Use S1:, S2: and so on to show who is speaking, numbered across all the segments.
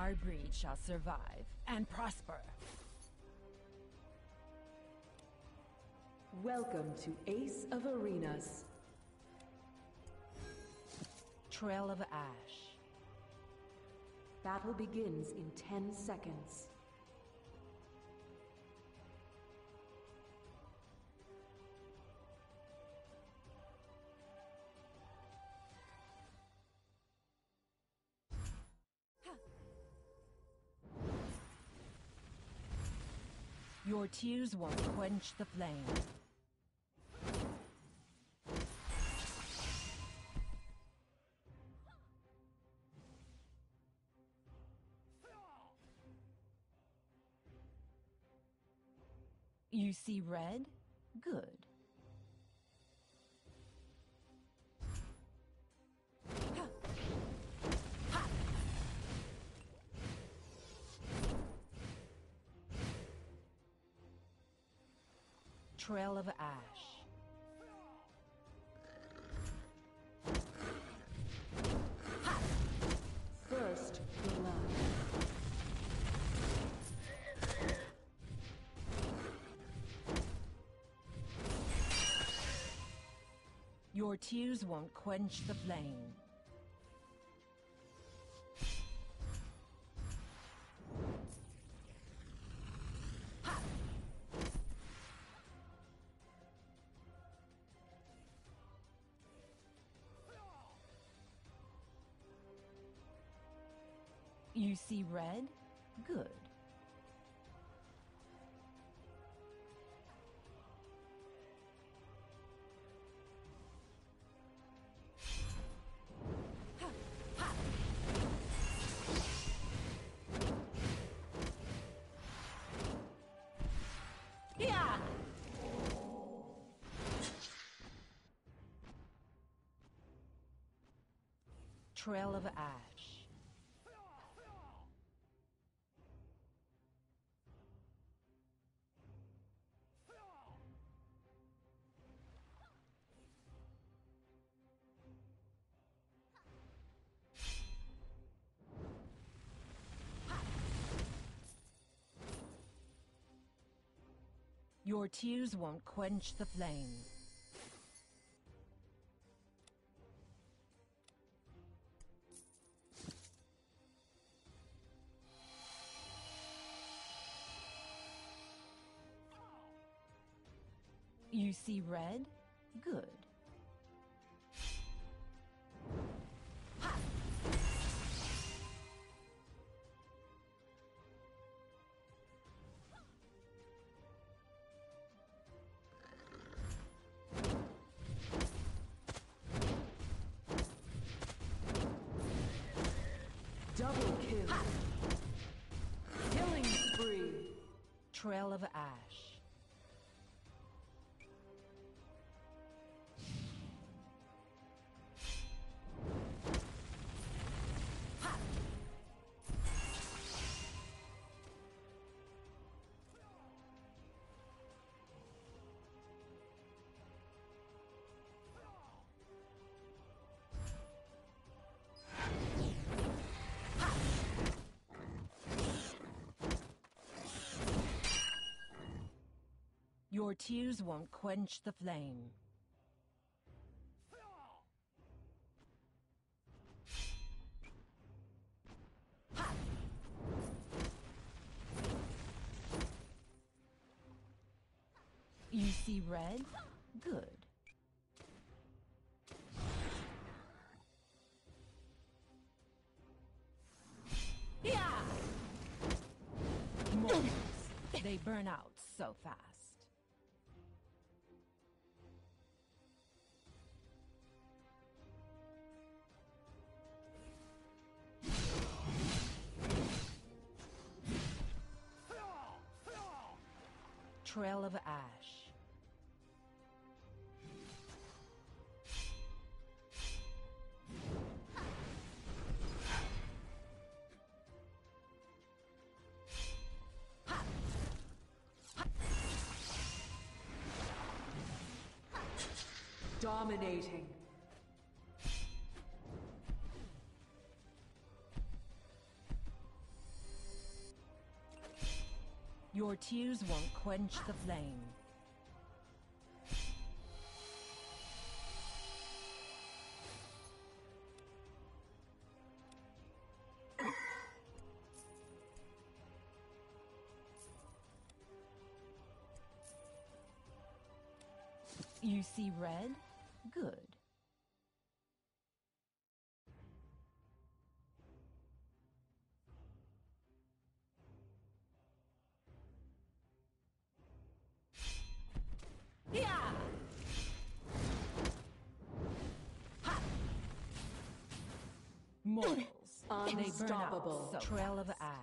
S1: Our breed shall survive and prosper.
S2: Welcome to Ace of Arenas.
S1: Trail of Ash.
S2: Battle begins in 10 seconds.
S1: Your tears won't quench the flame. You see red? Good. Trail of Ash.
S2: First blood.
S1: Your tears won't quench the flame. You see red? Good. Trail of Ash. Your tears won't quench the flame. You see red? Good.
S2: Double kill. Killing spree.
S1: Trail of Ash. Your tears won't quench the flame. You see red? Good. Yeah! MOBAs. They burn out so fast. Trail of Ash.
S2: Dominating.
S1: Your tears won't quench the flame. You see red? Good. Yeah! Ha! Mortals. They burn out.
S2: Unstoppable.
S1: So trail of ash.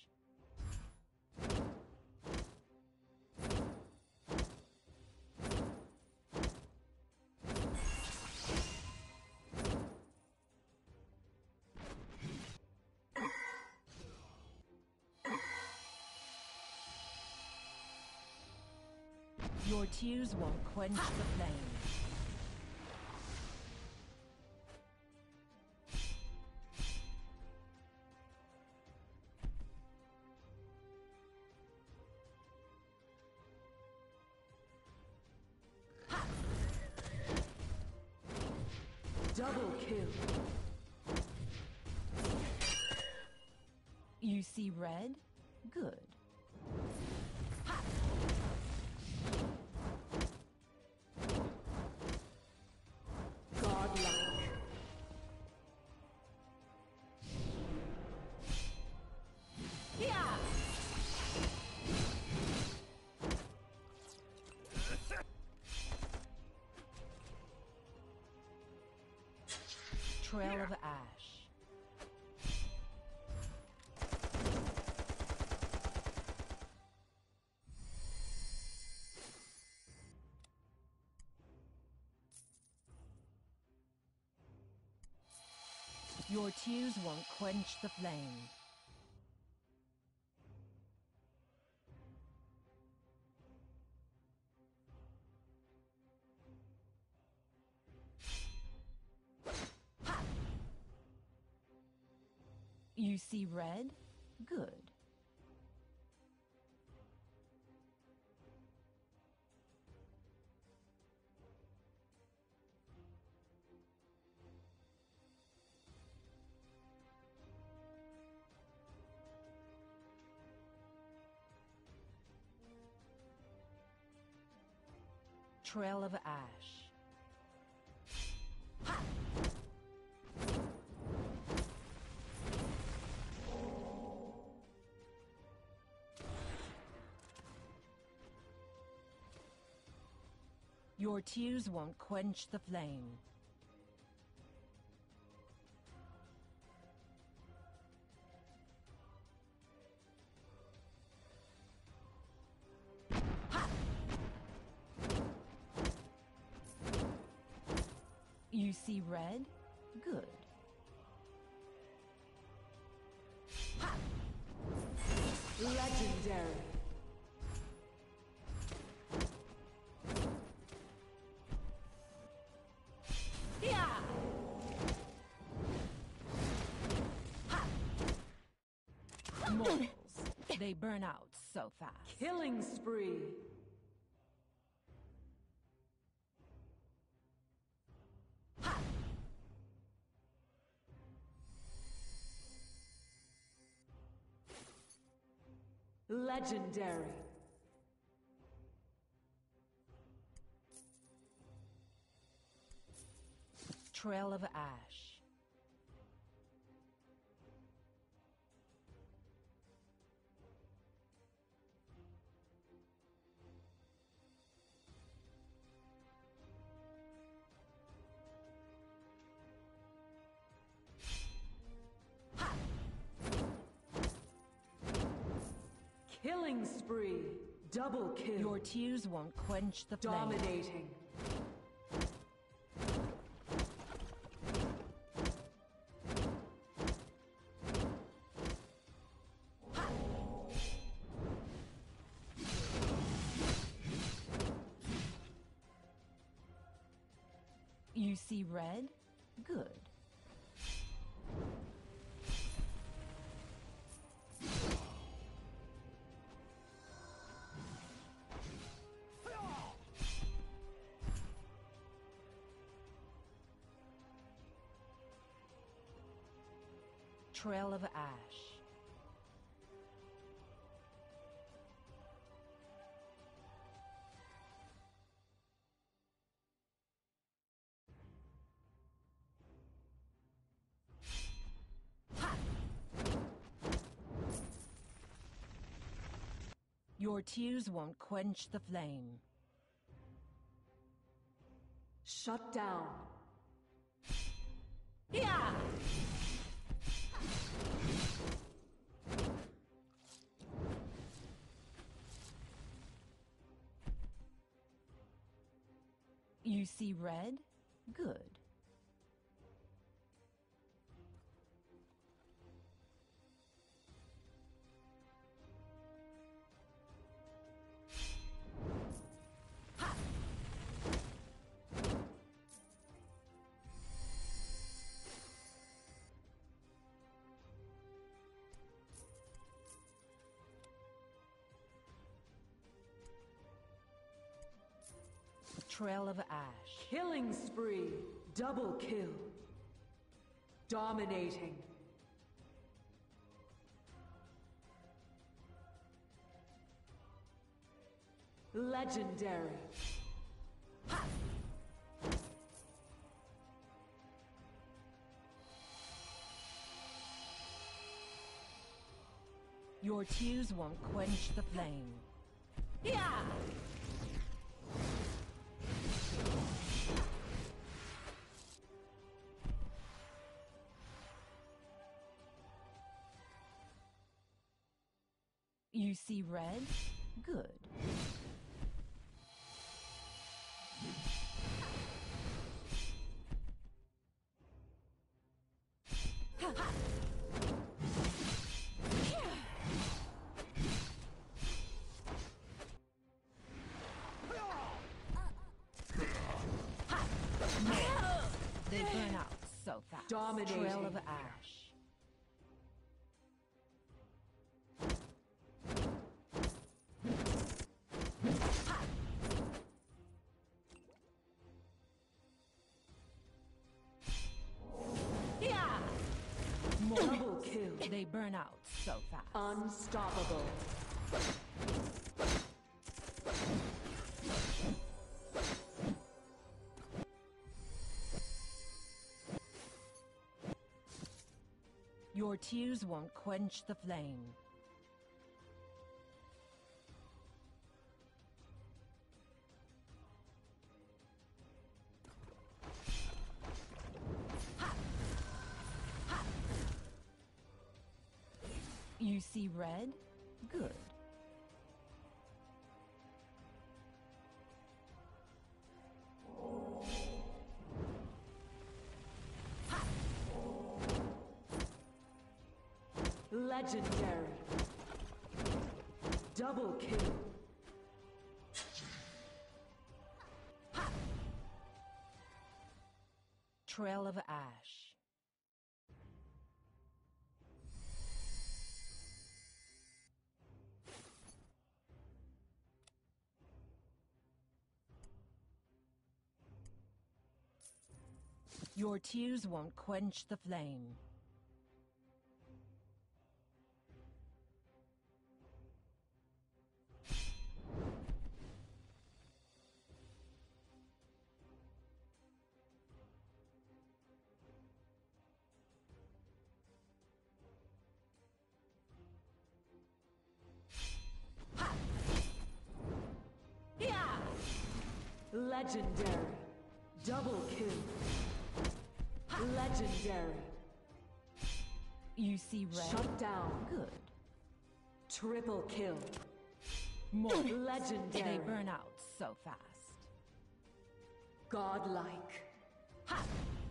S1: Your tears won't quench the flame.
S2: Double kill.
S1: You see red? Good.
S2: Godlike.
S1: Yeah! Trail of ash. Your tears won't quench the flame. You see red? Good. Trail of ash. Your tears won't quench the flame. You see red? Good.
S2: Legendary.
S1: Yeah! Mortals. They burn out so fast.
S2: Killing spree. Legendary.
S1: Trail of ash.
S2: Killing spree. Double kill.
S1: Your tears won't quench the flame.
S2: Dominating.
S1: You see red? Good. Trail of ash. Your tears won't quench the flame.
S2: Shut down.
S1: Yeah! You see red? Good. Trail of ash.
S2: Killing spree. Double kill. Dominating. Legendary.
S1: Your tears won't quench the flame. Yeah! You see red? Good. They burn out so fast.
S2: Dominating.
S1: Trail of ash.
S2: Double kill.
S1: They burn out so fast.
S2: Unstoppable.
S1: Your tears won't quench the flame. You see red? Good.
S2: Legendary. Double kill.
S1: Trail of ash. Your tears won't quench the flame.
S2: Legendary. Double kill. Legendary.
S1: You see red?
S2: Shut down.
S1: Good.
S2: Triple kill.
S1: More.
S2: Legendary.
S1: They burn out so fast.
S2: Godlike.
S1: Ha!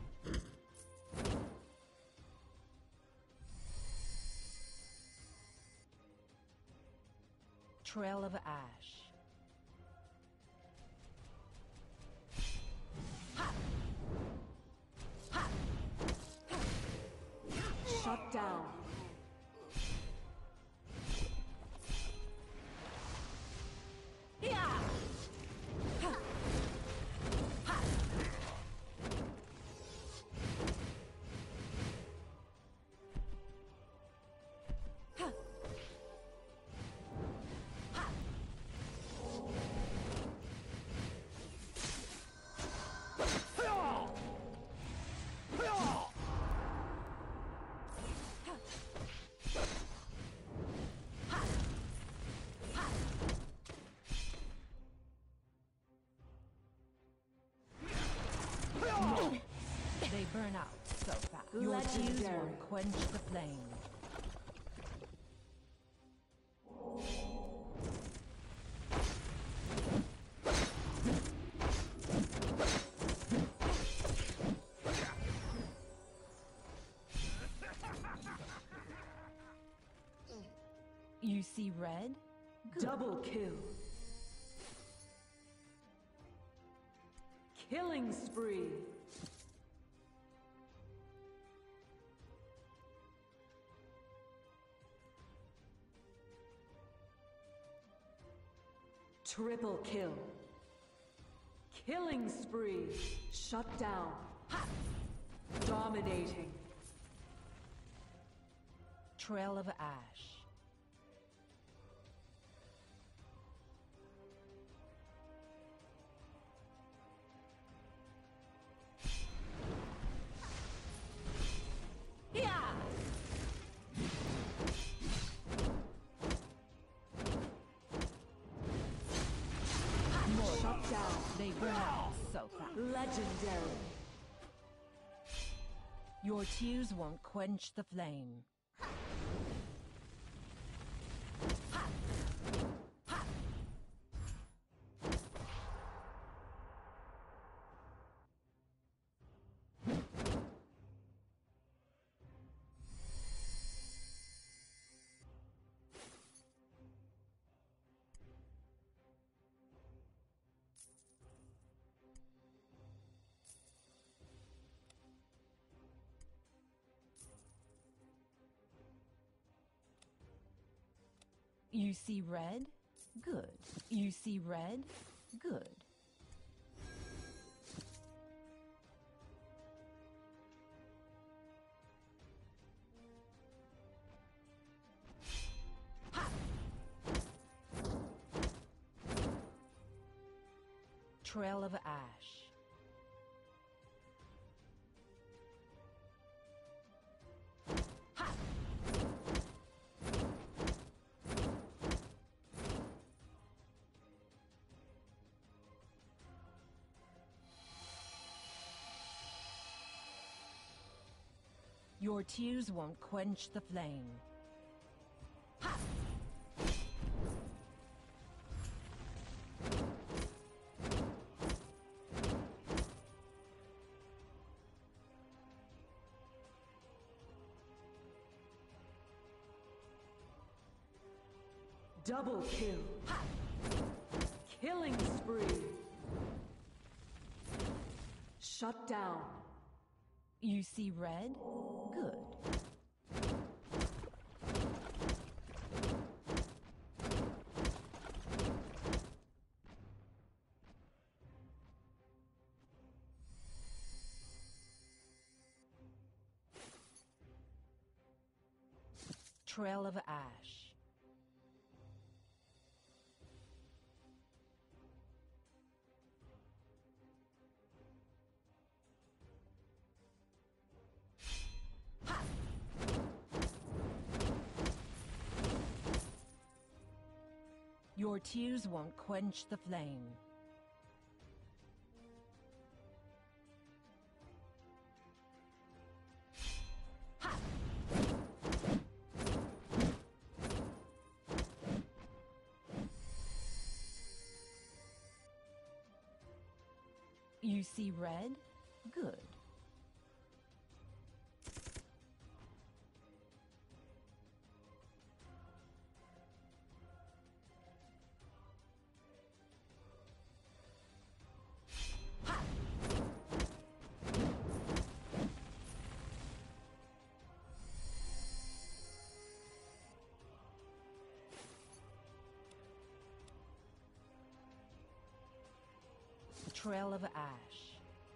S1: Trail of ash.
S2: Shut down.
S1: Yeah! out so fast. Your tears
S2: Legendary.
S1: won't quench the flame. You see red? Good.
S2: Double kill. Killing spree. Triple kill. Killing spree. Shut down. Ha! Dominating.
S1: Trail of ash.
S2: Shut down.
S1: They burn out so fast.
S2: Legendary.
S1: Your tears won't quench the flame. You see red? Good. You see red? Good. Trail of ash. Your tears won't quench the flame. Ha!
S2: Double kill. Ha! Killing spree. Shut down.
S1: You see red? Good. Trail of ash. Your tears won't quench the flame. Ha! You see red? Good. Trail of ash.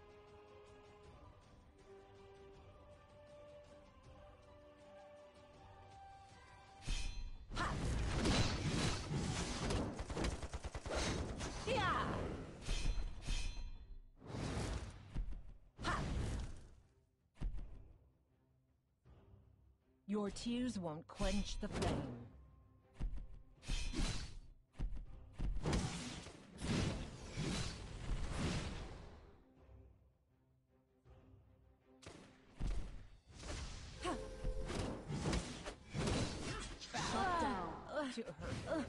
S1: Ha! Yeah! Ha! Your tears won't quench the flame. to her.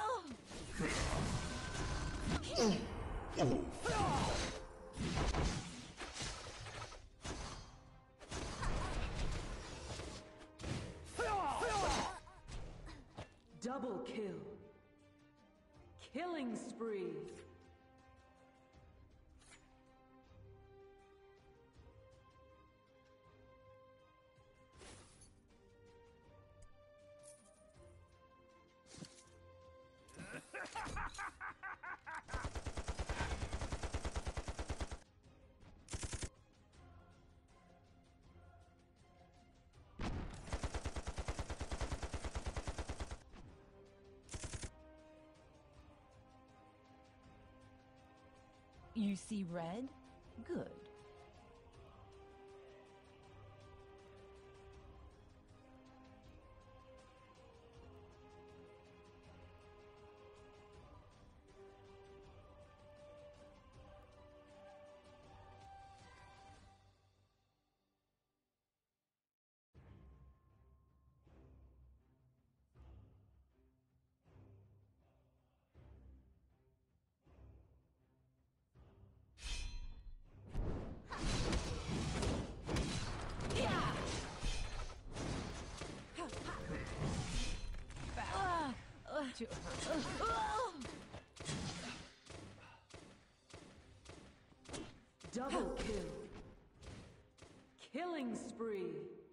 S2: Double kill. Killing spree.
S1: You see red? Good. To her.
S2: Double kill. Killing spree.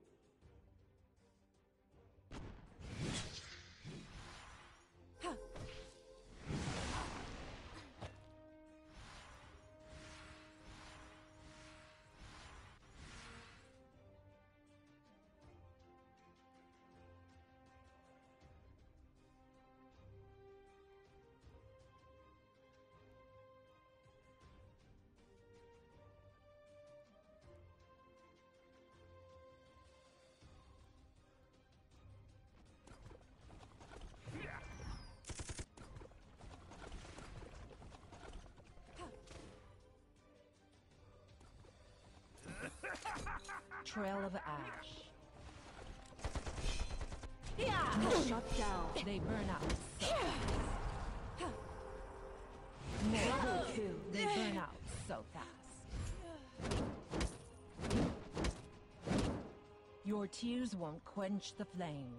S1: Trail of ash.
S2: Shut down.
S1: They burn out.
S2: Double kill.
S1: They burn out so fast. Your tears won't quench the flame.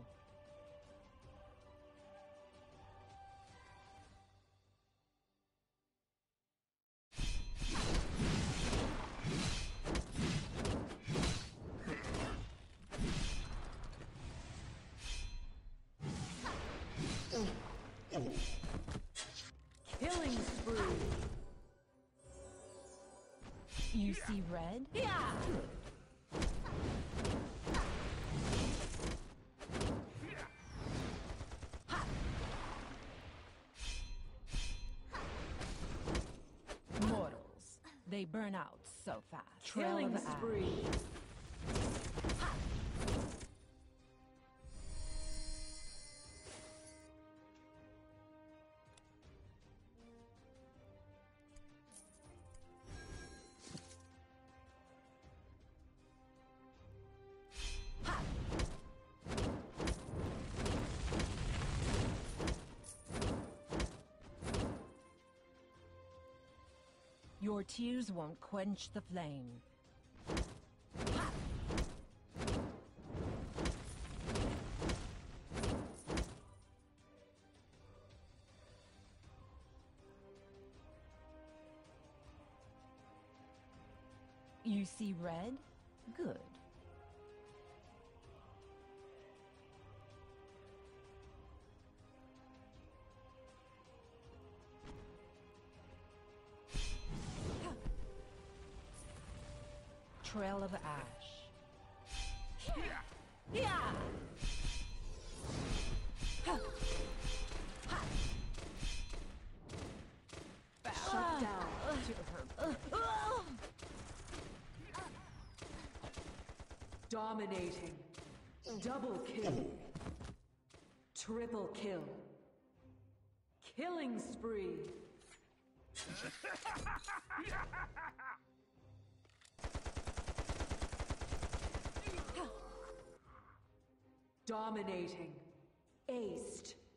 S2: Killing spree.
S1: You see red? Yeah. Mortals. They burn out so fast.
S2: Killing spree.
S1: Your tears won't quench the flame. You see red? Good. Trail of ash. Yeah.
S2: Shut down. Dominating. Double kill. Triple kill. Killing spree. Dominating. Aced.